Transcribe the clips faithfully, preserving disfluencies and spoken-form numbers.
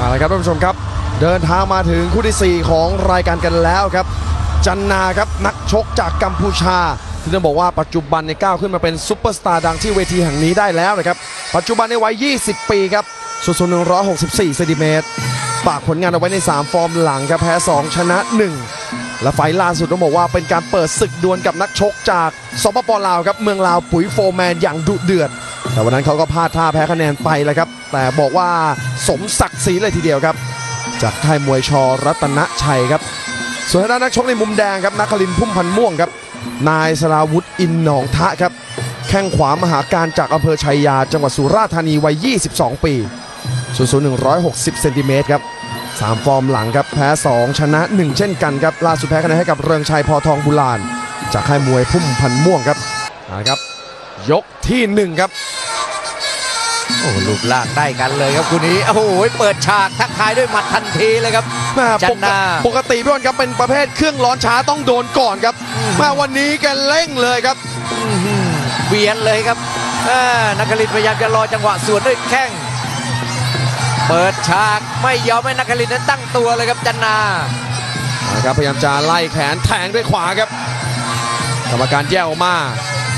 เอาละครับท่านผู้ชมครับเดินทางมาถึงคู่ที่สี่ของรายการกันแล้วครับจันนาครับนักชกจากกัมพูชาที่ต้องบอกว่าปัจจุบันในก้าวขึ้นมาเป็นซุปเปอร์สตาร์ดังที่เวทีแห่งนี้ได้แล้วนะครับปัจจุบันในวัยยี่สิบปีครับส่วนสูงหนึ่งร้อยหกสิบสี่เซนติเมตรฝากผลงานเอาไว้ในสามฟอร์มหลังครับแพ้สองชนะหนึ่งและไฟล์ล่าสุดต้องบอกว่าเป็นการเปิดศึกดวลกับนักชกจากสปป.ลาวครับเมืองลาวปุ๋ยโฟร์แมนอย่างดุเดือดแต่วันนั้นเขาก็พลาดท่าแพ้คะแนนไปแล้วครับแต่บอกว่าสมศักดิ์ศรีเลยทีเดียวครับจากค่ายมวยชรัตนชัยครับส่วนทางด้านนักชกในมุมแดงครับนครินทร์พุ่มพันธ์ม่วงครับนายสราวุธอินหนองทะครับแข้งขวามหาการจากอำเภอชัยยาจังหวัดสุราษฎร์ธานีวัยยี่สิบสองปีส่วนสูงหนึ่งร้อยหกสิบเซนติเมตรครับสามฟอร์มหลังครับแพ้สองชนะหนึ่งเช่นกันครับล่าสุดแพ้คะแนนให้กับเรืองชัยพอทองบุลานจากค่ายมวยพุ่มพันธ์ม่วงครับนะครับยกที่หนึ่งครับโอ้รูปร่างได้กันเลยครับคู่นี้โอ้โหเปิดฉากทักทายด้วยหมัดทันทีเลยครับจันนาปกติพี่บอลครับเป็นประเภทเครื่องร้อนช้าต้องโดนก่อนครับมาวันนี้แกเร่งเลยครับเบียดเลยครับนักกลินพยายามจะรอจังหวะสวนด้วยแข้งเปิดฉากไม่ยอมให้นักกลินนั้นตั้งตัวเลยครับจันนาครับพยายามจะไล่แขนแทงด้วยขวาครับกรรมการแยกออกมา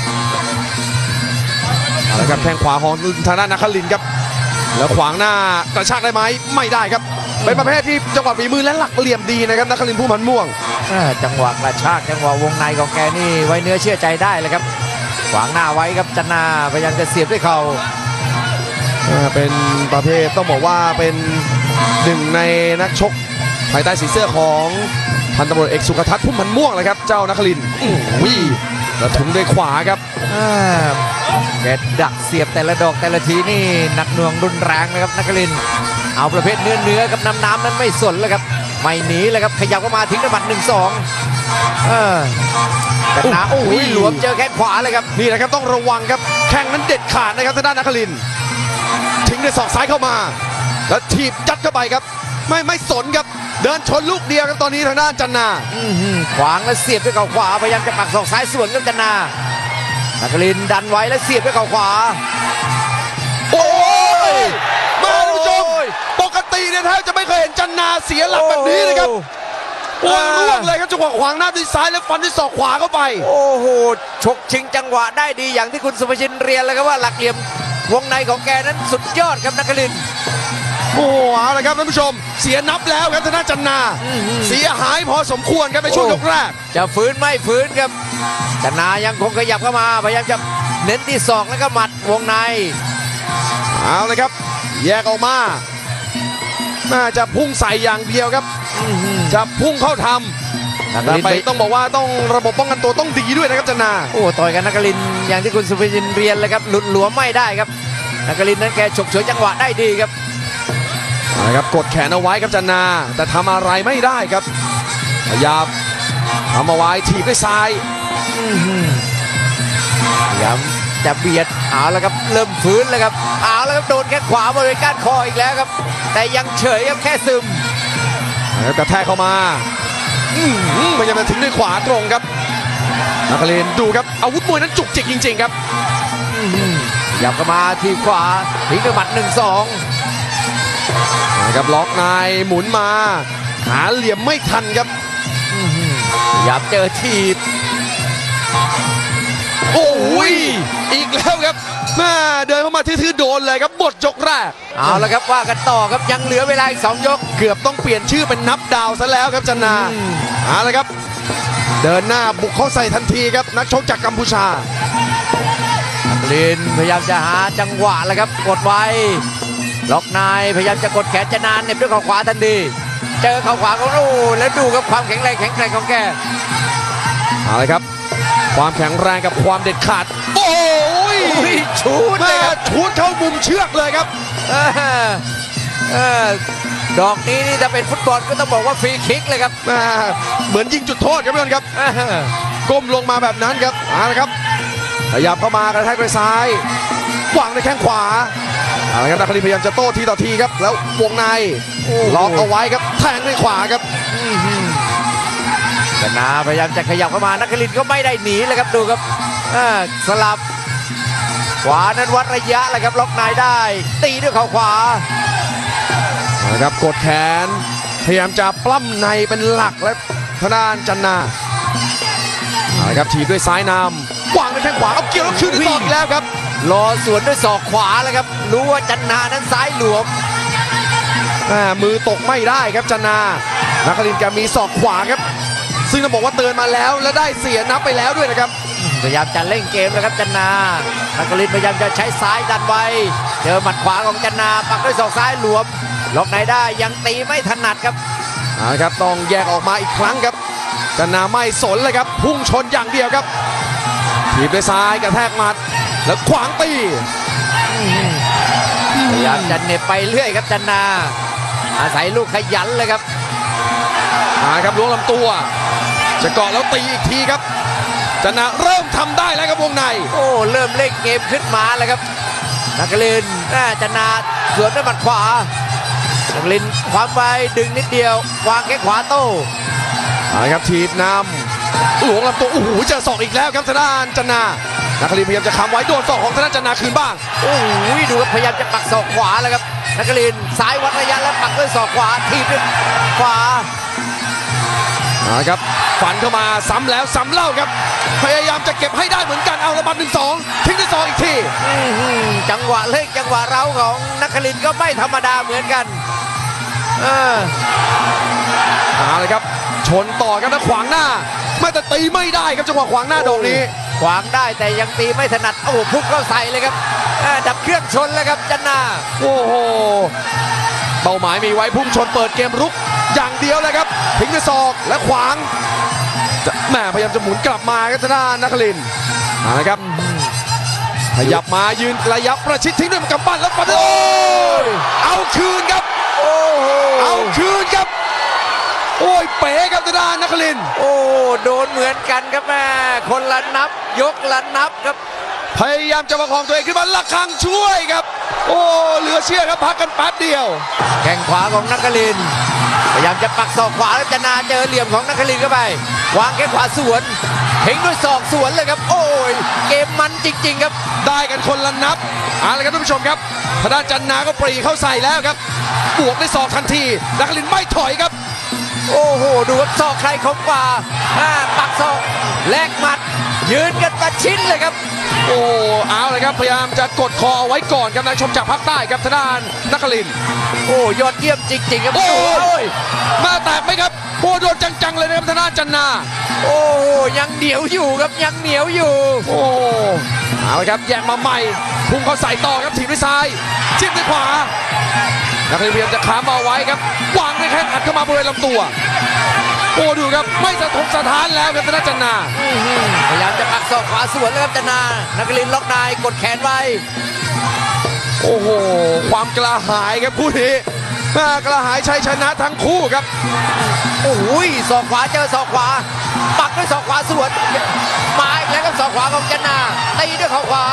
เอาละครับแข้งขวาของทางด้านนักลินครับแล้วขวางหน้ากระชากได้ไหมไม่ได้ครับเป็นประเภทที่จังหวะฝีมือและหลักเหลี่ยมดีนะครับนักลินพุ่มพันธ์ม่วงจังหวะกระชากจังหวะวงในของแกนี่ไว้เนื้อเชื่อใจได้เลยครับขวางหน้าไว้ครับจันนาพยายามจะเสียบด้วยเข่าเป็นประเภทต้องบอกว่าเป็นหนึ่งในนักชกภายใต้สีเสื้อของพันตำรวจเอกสุขทัศน์พุ่มพันธ์ม่วงเลยครับเจ้านักลินวิ่งแล้วถุงด้วยขวาครับแกดักเสียบแต่ละดอกแต่ละทีนี่หนักหน่วงรุนแรงนะครับนักลินเอาประเภทเนื้อเนื้อกับน้ำน้ำนั้นไม่สนเลยครับไม่หนีเลยครับขยับเข้ามาทิ้งด้วยหมัดหนึ่งสองเออแต่หนาโอ้ยหลวมเจอแข้งขวาเลยครับนี่แหละครับต้องระวังครับแข้งนั้นเด็ดขาดนะครับทางด้านนักลินทิ้งด้วยศอกซ้ายเข้ามาแล้วถีบจัดเข้าไปครับไม่ไม่สนครับเดินชนลูกเดียวครับตอนนี้ทางด้านจันนาขวางแล้วเสียบด้วยเข่าขวาพยายามจะปักศอกซ้ายสวนกับจันนานักลินดันไว้แล้วเสียบด้วยเข่าขวาโอ้ยมาท่านผู้ชมปกติเนี่ยแทบจะไม่เคยเห็นจันนาเสียหลักแบบนี้นะครับโอ้ยร่วงเลยครับจังหวะขวางหน้าด้วยซ้ายแล้วฟันด้วยศอกขวาเข้าไปโอ้โหชกชิงจังหวะได้ดีอย่างที่คุณสุภชินเรียนเลยครับว่าหลักเหลี่ยมวงในของแกนั้นสุดยอดครับนักลินโอ้โหเอาละครับท่านผู้ชมเสียนับแล้วครับทางด้านจันนาเสียหายพอสมควรครับในช่วงยกแรกจะฟื้นไม่ฟื้นครับจันนายังคงขยับเข้ามาพยายามจะเน้นที่ศอกแล้วก็หมัดวงในเอาเลยครับแยกออกมาน่าจะพุ่งใส่อย่างเดียวครับจะพุ่งเข้าทำแต่ไปต้องบอกว่าต้องระบบป้องกันตัวต้องดีด้วยนะครับจันนาโอ้ต่อยกันนักลินอย่างที่คุณสุภชินเรียนเลยครับหลุดหลวมไม่ได้ครับนักลินนั้นแกฉกฉวยจังหวะได้ดีครับนะครับกดแขนเอาไว้ครับจันนาแต่ทำอะไรไม่ได้ครับพยายามทำเอาไว้ถีบด้วยซ้ายพยายามจะเบียดเอาแล้วครับเริ่มฟื้นแล้วครับเอาแล้วครับโดนแข้งขวาบริเวณก้านคออีกแล้วครับแต่ยังเฉยครับแค่ซึมแล้วกระแทกเข้ามาพยายามจะทิ้งด้วยขวาตรงครับนักเรียนดูครับอาวุธมวยนั้นจุกจิกจริงๆครับหยับเข้ามาทีขวาทิ้งด้วยหมัดหนึ่งสองนะครับล็อกนายหมุนมาหาเหลี่ยมไม่ทันครับหยับเจอทีบโอ้ยอีกแล้วครับแม่เดินเข้ามาทื่อๆโดนเลยครับหมดยกแรกเอาละครับว่ากันต่อครับยังเหลือเวลาอีกสองยกเกือบต้องเปลี่ยนชื่อเป็นนับดาวซะแล้วครับจันนาเอาละครับเดินหน้าบุกเข้าใส่ทันทีครับนักชกจากกัมพูชาลินพยายามจะหาจังหวะแล้วครับกดไว้ล็อกนายพยายามจะกดแขนจะนานเน็บด้วยเข่าขวาทันทีเจอเข่าขวาของโอ้แล้วดูครับความแข็งแรงแข็งแกร่งของแกเอาเลยครับความแข็งแรงกับความเด็ดขาดโอ้ยชูดเลยครับชูดเข้ามุมเชือกเลยครับดอกนี้นี่ถ้าเป็นฟุตบอลก็ต้องบอกว่าฟรีคิกเลยครับเหมือนยิงจุดโทษครับพี่บอลครับก้มลงมาแบบนั้นครับเอาละครับขยับเข้ามากระแทกด้วยซ้ายวางในแข้งขวาเอาละครับนักลินพยายามจะโต้ทีต่อทีครับแล้ววงในล็อกเอาไว้ครับแทงด้วยขวาครับจันนาพยายามจะขยับเข้ามานักลินก็ไม่ได้หนีเลยครับดูครับสลับขวานั้นวัดระยะเลยครับล็อกในได้ตีด้วยเข่าขวานะครับกดแขนพยายามจะปล้ำในเป็นหลักและทางด้านจันนาเอาละครับถีบด้วยซ้ายนำวางด้วยแข้งขวาเอาเกี่ยวแล้วคืนด้วยศอกอีกแล้วครับรอสวนด้วยศอกขวาแล้วครับรู้ว่าจันนานั้นซ้ายหลวมอ่ามือตกไม่ได้ครับจันนานักคลินทร์แกมีศอกขวาครับซึ่งต้องบอกว่าเตือนมาแล้วและได้เสียนับไปแล้วด้วยนะครับพยายามจะเล่นเกมแล้วครับจันนานักกลินพยายามจะใช้ซ้ายดันไว้เจอหมัดขวาของจันนาปักด้วยศอกซ้ายหลวมล็อกไหนได้ยังตีไม่ถนัดครับเอาละครับต้องแยกออกมาอีกครั้งครับจันนาไม่สนเลยครับพุ่งชนอย่างเดียวครับถีบด้วยซ้ายกระแทกหมัดแล้วขวางตีพยายามจะเหน็บไปเรื่อยครับจันนาอาศัยลูกขยันเลยครับมาครับล้วงลำตัวจะเกาะแล้วตีอีกทีครับจันนาเริ่มทำได้แล้วครับวงในโอ้เริ่มเล่นเกมขึ้นมาแล้วครับนักกลินจันนาสวนด้วยหมัดขวานักกลินความไวดึงนิดเดียววางแข้งขวาโต้เอาละครับทีบนำหลวงลำตัวโอ้โหเจอศอกอีกแล้วครับทางด้านจันนานักคลินทร์พยายามจะค้ำไว้โดนศอกของทางด้านจันนาคืนบ้างโอ้ยดูครับพยายามจะปักศอกขวาแล้วครับนักกลินซ้ายวัดระยะแล้วปักด้วยศอกขวาทีบด้วยขวาเอาละครับฟันเข้ามาซ้ำแล้วซ้ำเล่าครับพยายามจะเก็บให้ได้เหมือนกันเอาละบัดหนึ่งสองทิ้งด้วยศอกอีกทีจังหวะเล่นจังหวะเร้าของนักกลินก็ไม่ธรรมดาเหมือนกันเออเอาเลยครับชนต่อครับแล้วขวางหน้าไม่แต่ตีไม่ได้ครับจังหวะขวางหน้าดอกนี้ขวางได้แต่ยังตีไม่ถนัดโอ้โหพุ่งเข้าใส่เลยครับอ่าดับเครื่องชนแล้วครับจันนาโอ้โหเป้าหมายมีไว้พุ่งชนเปิดเกมรุกอย่างเดียวเลยครับทิ้งด้วยศอกและขวางจะแหม่พยายามจะหมุนกลับมาครับทางด้านนักลินทร์เอาละครับขยับมายืนระยะประชิดทิ้งด้วยกำปั้นแล้วฟันโอ้ยเอาคืนครับโอ้โหเอาคืนครับโอ้ยเป๋ครับทางด้านนักลินทร์โอ้โดนเหมือนกันครับแม่คนละนับยกละนับครับพยายามจะประคองตัวเองขึ้นมาละครังช่วยครับโอ้เหลือเชื่อครับพักกันแป๊บเดียวแข้งขวาของนักกลินพยายามจะปักศอกขวาแล้วจันนาเจอเหลี่ยมของนักกลินเข้าไปวางแข้งขวาสวนทิ้งด้วยศอกสวนเลยครับโอ้ยเกมมันจริงๆครับได้กันคนละนับเอาละครับท่านผู้ชมครับทางด้านจันนาก็ปรีเข้าใส่แล้วครับบวกด้วยศอกทันทีนักลินไม่ถอยครับโอ้โหดูครับศอกใครคมกว่าอ่าปักศอกแลกหมัดยืนกันประชิดเลยครับโอ้เอาเลยครับพยายามจะกดคอเอาไว้ก่อนครับนักชมจากภาคใต้ครับทางด้านนักลินทร์โอ้ยอดเยี่ยมจริงๆครับโอ้โอ้ยมาแตกไหมครับโอ้โดนจังๆเลยนะครับทางด้านจันนาโอ้ยังเหนียวอยู่ครับยังเหนียวอยู่โอ้เอาเลยครับแยกมาใหม่พุ่งเข้าใส่ต่อครับถีบด้วยซ้ายจิ้มด้วยขวานักลินทร์พยายามจะขามาเอาไว้ครับวางด้วยแข้งอัดเข้ามาบริเวณลำตัวโอ้ดูครับไม่สะทกสะท้านแล้วครับทางด้านจันนาพยายามจะปักศอกขวาสวนแล้วครับจันนานักลินล็อกนายกดแขนไว้โอ้โหความกระหายครับคู่นี้น่ากระหายชัยชนะทั้งคู่ครับโอ้ยศอกขวาเจอศอกขวาปักด้วยศอกขวาสวนมาอีกแล้วครับศอกขวาของจันนาตีด้วยเข่าขวาม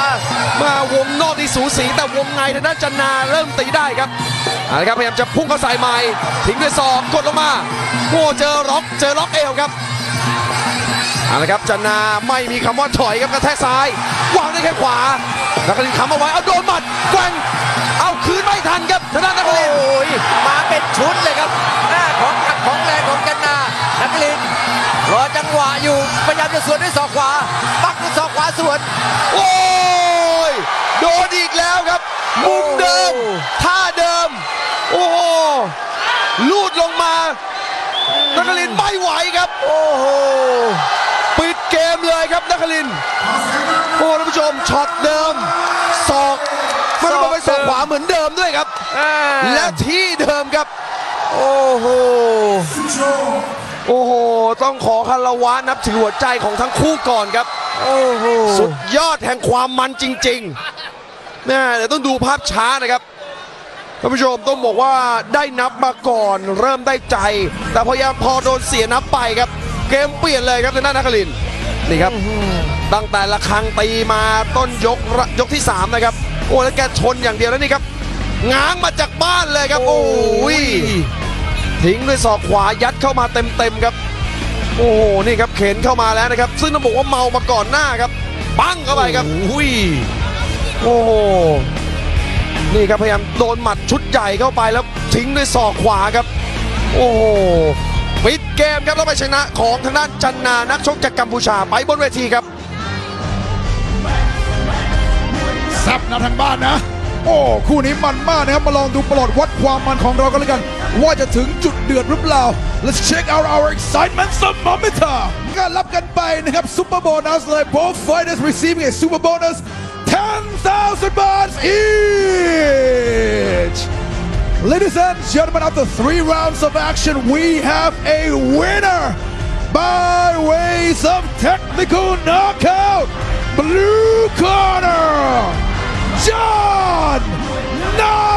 าวงนอกที่สูสีแต่วงในทางด้านจันนาเริ่มตีได้ครับเอาละครับพยายามจะพุ่งเข้าใส่ใหม่ทิ้งด้วยศอกกดลงมาโอ้เจอล็อกเจอล็อกเอวครับเอาละครับจันนาไม่มีคำว่าถอยครับกระแทกซ้ายวางด้วยแข้งขวานักลินทร์ค้ำเอาไว้เอาโดนหมัดแกว่งเอาคืนไม่ทันครับทางด้านนักโอ้ลินทร์ยมาเป็นชุดเลยครับหน้าของหนักของแรงของจันนานักลินรอจังหวะอยู่พยายามจะสวนด้วยศอกขวาปักด้วยศอกขวาสวนโอ้ยโดนอีกแล้วครับมุมเดิมท่าเดิมโอ้โหลูดลงมานักลินทร์ไม่ไหวครับโอ้โหปิดเกมเลยครับนักลินทร์โอ้ท่านผู้ชมช็อตเดิมศอกมันลงไปศอกขวาเหมือนเดิมด้วยครับอ่าและที่เดิมครับโอ้โหโอ้โหต้องขอคารวะนับถือหัวใจของทั้งคู่ก่อนครับโอ้โหสุดยอดแห่งความมันจริงๆแม่เดี๋ยวต้องดูภาพช้านะครับท่านผู้ชมต้องบอกว่าได้นับมาก่อนเริ่มได้ใจ แต่พยายามพอโดนเสียนับไปครับเกมเปลี่ยนเลยครับทางด้านนักลินทร์นี่ครับตั้งแต่ละครั้งตีมาต้นยกยกที่สามนะครับโอ้แล้วแกชนอย่างเดียวแล้วนี่ครับง้างมาจากบ้านเลยครับโอ้ยทิ้งด้วยศอกขวายัดเข้ามาเต็มๆครับโอ้โหนี่ครับเข็นเข้ามาแล้วนะครับซึ่งต้องบอกว่าเมามาก่อนหน้าครับปั้งเข้าไปครับอุ้ยโอ้โหนี่ครับพยายามโดนหมัดชุดใหญ่เข้าไปแล้วทิ้งด้วยศอกขวาครับโอ้โหปิดเกมครับแล้วไปชนะของทางด้านจันนานักชกจากกัมพูชาไปบนเวทีครับแซ่บนะทางบ้านนะโอ้คู่นี้มันมากนะครับมาลองดูประหลอดวัดความมันของเรากันเลยกันว่าจะถึงจุดเดือดหรือเปล่า Let's check out our excitement thermometer ก็รับกันไปนะครับซุปเปอร์โบนัสเลย both fighters receiving a super bonus ten thousand baht each Ladies and gentlemen, after three rounds of action, we have a winner by ways of technical knockout. Blue corner, John Nah!